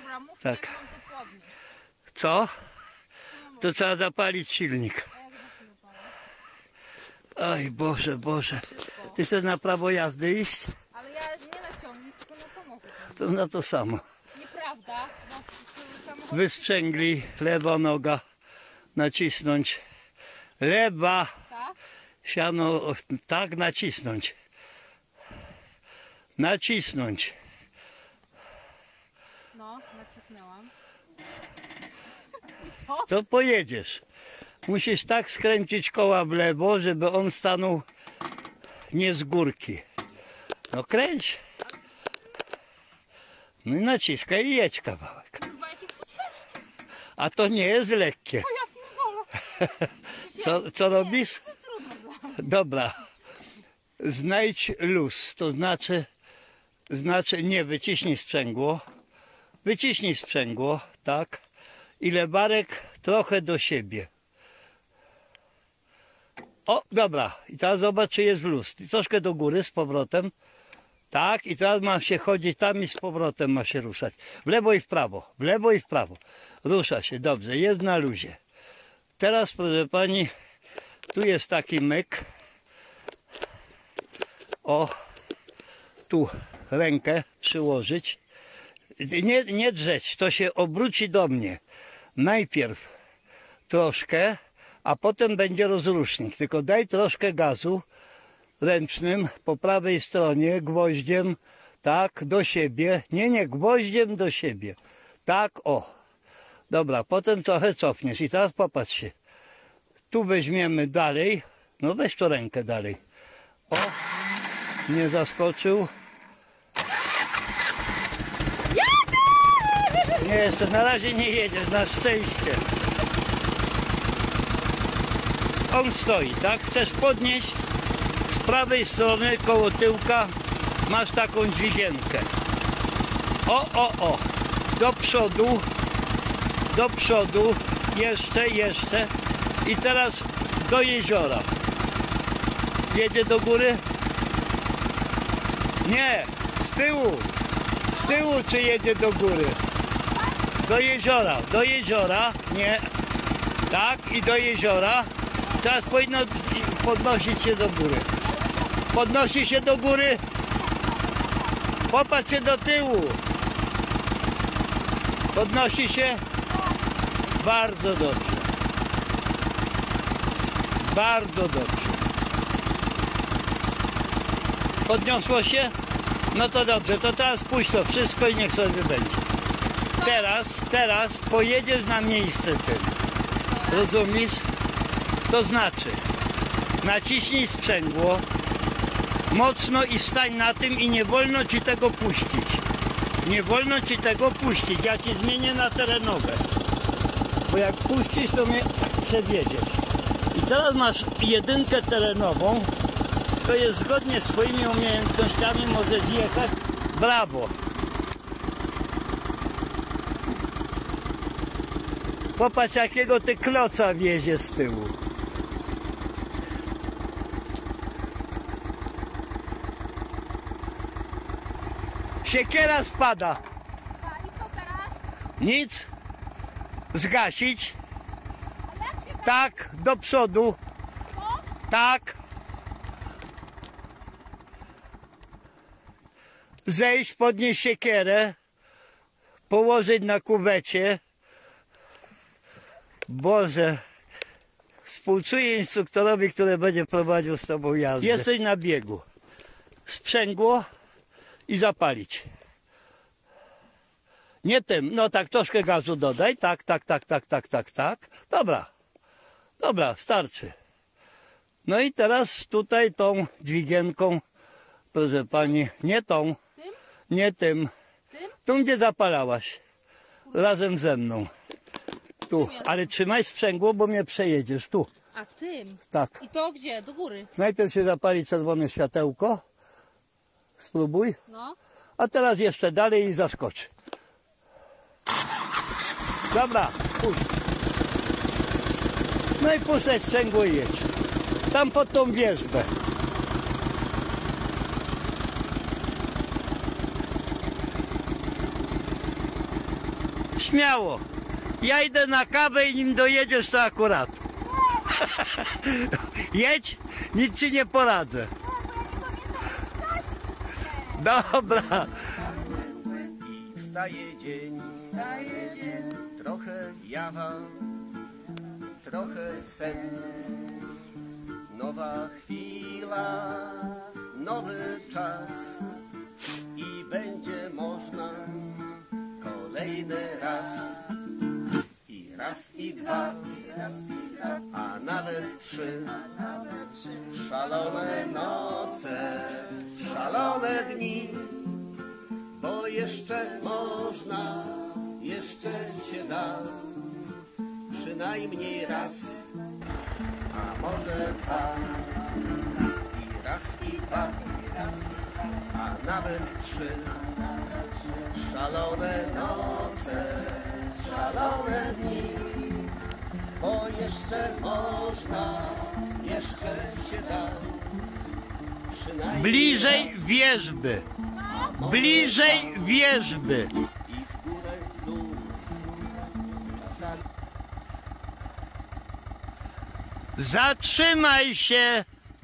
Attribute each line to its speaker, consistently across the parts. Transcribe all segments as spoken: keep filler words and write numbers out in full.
Speaker 1: Dobra, mów,
Speaker 2: Tak.
Speaker 1: jak mam to podnieść.
Speaker 2: Co? To trzeba zapalić silnik.
Speaker 1: A jak za chwilę palę?
Speaker 2: Oj Boże, Boże. Ty chcesz na prawo jazdy iść?
Speaker 1: Ale ja nie na ciągnik, tylko na samochód.
Speaker 2: To na to samo.
Speaker 1: Nieprawda, bo samochód...
Speaker 2: Wysprzęgli, lewa noga, nacisnąć. Lewa,
Speaker 1: Tak?
Speaker 2: siano, tak nacisnąć. Nacisnąć.
Speaker 1: No, nacisnęłam.
Speaker 2: To pojedziesz. Musisz tak skręcić koła w lewo, żeby on stanął nie z górki. No kręć. No i naciskaj i jedź kawałek.
Speaker 1: Kurwa, jakie to ciężkie.
Speaker 2: A to nie jest lekkie.
Speaker 1: O ja pierdolę.
Speaker 2: Co, co robisz?
Speaker 1: To trudno było.
Speaker 2: Dobra. Znajdź luz. To znaczy, znaczy nie, wyciśnij sprzęgło. Wyciśnij sprzęgło, tak. I lewarek trochę do siebie. O, dobra. I teraz zobacz, czy jest luz. I troszkę do góry z powrotem. Tak, i teraz ma się chodzić tam i z powrotem ma się ruszać. W lewo i w prawo, w lewo i w prawo. Rusza się, dobrze, jest na luzie. Teraz, proszę pani, tu jest taki myk. O, tu rękę przyłożyć. Nie, nie drzeć, to się obróci do mnie. Najpierw troszkę, a potem będzie rozrusznik. Tylko daj troszkę gazu ręcznym po prawej stronie, gwoździem, tak, do siebie. Nie, nie, gwoździem do siebie. Tak, o. Dobra, potem trochę cofniesz i teraz popatrz się. Tu weźmiemy dalej. No weź to rękę dalej. O, nie zaskoczył. Nie, jeszcze na razie nie jedziesz, na szczęście. On stoi, tak? Chcesz podnieść? Z prawej strony koło tyłka masz taką dźwigienkę. O, o, o. Do przodu. Do przodu. Jeszcze, jeszcze. I teraz do jeziora. Jedzie do góry? Nie. Z tyłu. Z tyłu czy jedzie do góry? Do jeziora. Do jeziora. Nie. Tak. I do jeziora. Teraz powinno podnosić się do góry. Podnosi się do góry. Popatrz się do tyłu. Podnosi się. Bardzo dobrze. Bardzo dobrze. Podniosło się? No to dobrze, to teraz puść to wszystko i niech sobie będzie. Teraz, teraz pojedziesz na miejsce tym. Rozumiesz? To znaczy, naciśnij sprzęgło mocno i stań na tym i nie wolno ci tego puścić. Nie wolno ci tego puścić. Ja ci zmienię na terenowe. Bo jak puścisz, to mnie przewiedziesz. I teraz masz jedynkę terenową. To jest zgodnie z twoimi umiejętnościami, możesz jechać. Brawo. Popatrz, jakiego ty kloca wiezie z tyłu. Siekiera spada.
Speaker 1: A i co teraz?
Speaker 2: Nic. Zgasić.
Speaker 1: A jak się
Speaker 2: Tak, do przodu.
Speaker 1: to?
Speaker 2: Tak. Zejść, podnieść siekierę. Położyć na kuwecie. Boże. Współczuję instruktorowi, który będzie prowadził z tobą jazdę. Jesteś na biegu. Sprzęgło i zapalić. Nie tym. No tak, troszkę gazu dodaj. Tak, tak, tak, tak, tak, tak, tak. Dobra. Dobra, starczy. No i teraz tutaj tą dźwigienką, proszę pani, nie tą,
Speaker 1: Tym?
Speaker 2: nie tym.
Speaker 1: Tym?
Speaker 2: Tu, gdzie zapalałaś. Razem ze mną. Tu. Ale trzymaj sprzęgło, bo mnie przejedziesz. Tu.
Speaker 1: A tym?
Speaker 2: Tak.
Speaker 1: I to gdzie? Do góry?
Speaker 2: Najpierw się zapali czerwone światełko. Spróbuj.
Speaker 1: No.
Speaker 2: A teraz jeszcze dalej i zaskocz. Dobra, puść. No i puszczaj sprzęgło i jedź. Tam pod tą wierzbę. Śmiało. Ja idę na kawę i nim dojedziesz, to akurat. Jedź, nic ci nie poradzę. Dobra.
Speaker 3: I wstaje dzień, wstaje dzień, trochę jawa, trochę sen. Nowa chwila, nowy czas i będzie można kolejny raz. I raz i dwa, a nawet trzy. Szalone noce, szalone dni, bo jeszcze można, jeszcze się da, przynajmniej raz, a może dwa. I raz i dwa, a nawet trzy. Szalone noce, szalone dni, bo jeszcze można, jeszcze się da, przynajmniej
Speaker 2: Bliżej
Speaker 3: raz,
Speaker 2: wierzby.
Speaker 3: a może
Speaker 2: Bliżej
Speaker 3: dwa.
Speaker 2: wierzby.
Speaker 3: I w górę, w dół, czasami
Speaker 2: Zatrzymaj się.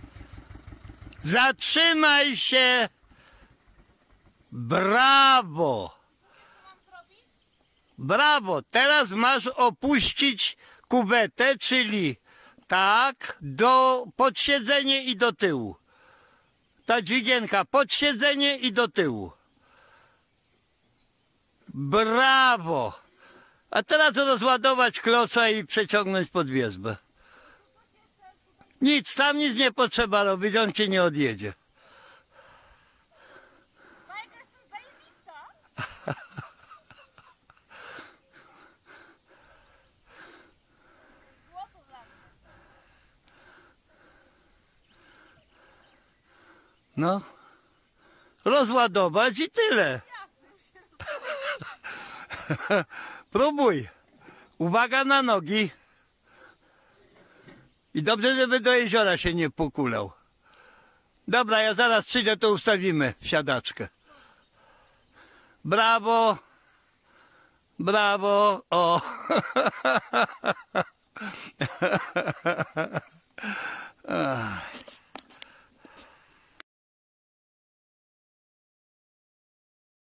Speaker 2: Zatrzymaj się. Brawo. Brawo. Teraz masz opuścić kuwetę, czyli tak, do pod siedzenie i do tyłu. Ta dźwigienka pod siedzenie i do tyłu. Brawo. A teraz rozładować kloca i przeciągnąć pod wierzbę. Nic, tam nic nie potrzeba robić, on cię nie odjedzie.
Speaker 1: Bajka jestem zajebista. Złoto dla mnie.
Speaker 2: No. Rozładować i tyle. Próbuj. Uwaga na nogi. I dobrze, żeby do jeziora się nie pokulał. Dobra, ja zaraz przyjdę, to ustawimy wsiadaczkę. Brawo. Brawo. O.